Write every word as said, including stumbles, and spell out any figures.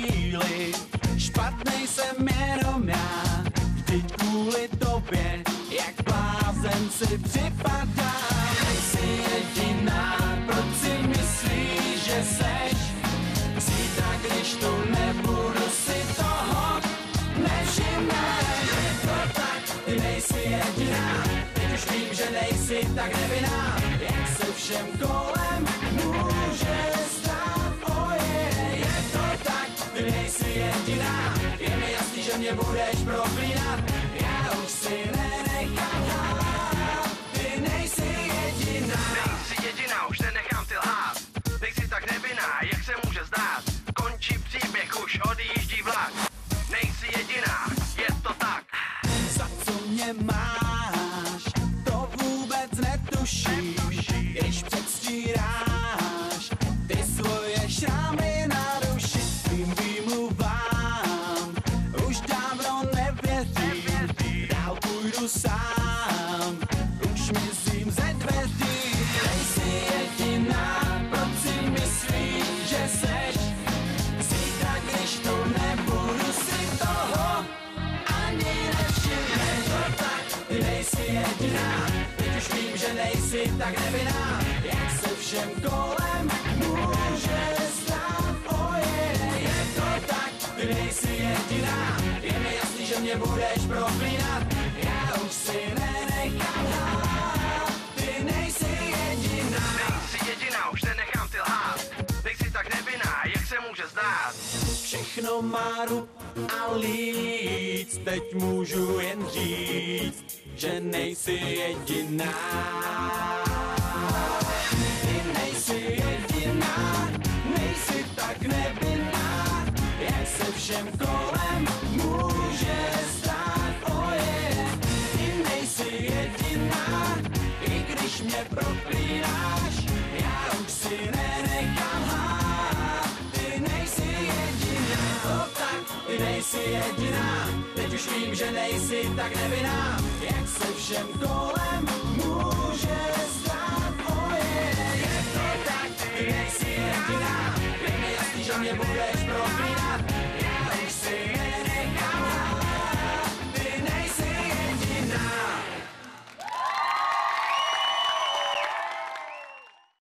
chvíli. Špatnej jsem jenom já, vždyť kvůli tobě, jak blázen si připadám. Nejsi jediná, proč si myslíš, že seš? Zítra, když tu nebudu, si toho nevšimneš. Je to tak, ty nejsi jediná, teď už vím, že nejsi tak nevinná, jak se všem kolem může stát. Oje, je to tak, ty nejsi jediná, je mi jasný, že mě budeš proklínat, já už si nenechám lhát. Ty nejsi jediná, nejsi jediná, už nenechám ty lhát. Nejsi tak nevinná, jak se může zdát. Končí příběh, už odjíždí vlak. Nejsi jediná, je to tak. za co mě máš, to vůbec netuším, když předstíráš ty svoje šrámy na duši. Tvým výmluvám už dávno nevěřím, dál půjdu sám, už mizím ze dveří. Nejsi jediná, proč si myslíš, že seš? Zítra, když tu nebudu, si toho ani nevšimneš. To tak, ty nejsi jediná, teď už vím, že nejsi tak nevinná, jak se všem kolem může stát. Oje, je to tak, ty nejsi jediná, je mi jasný, že mě budeš proklínat, já už si nenechám lhát. Ty nejsi jediná, Nejsi jediná, už nenechám ty lhát. Nejsi tak nevinná, jak se může zdát. všechno má rub a líc, teď můžu jen říct, že nejsi jediná. Ty nejsi jediná, nejsi tak nevinná, jak se všem kolem může stát. Oje, ty nejsi jediná, i když mě proklínáš, já už si nenechám lhát. Ty nejsi jediná, to tak, ty nejsi jediná, teď už vím, že nejsi tak nevinná, jak se všem kolem může stát. Oje, je to tak, ty nejsi jediná, je mi jasný, že mě budeš proklínat, já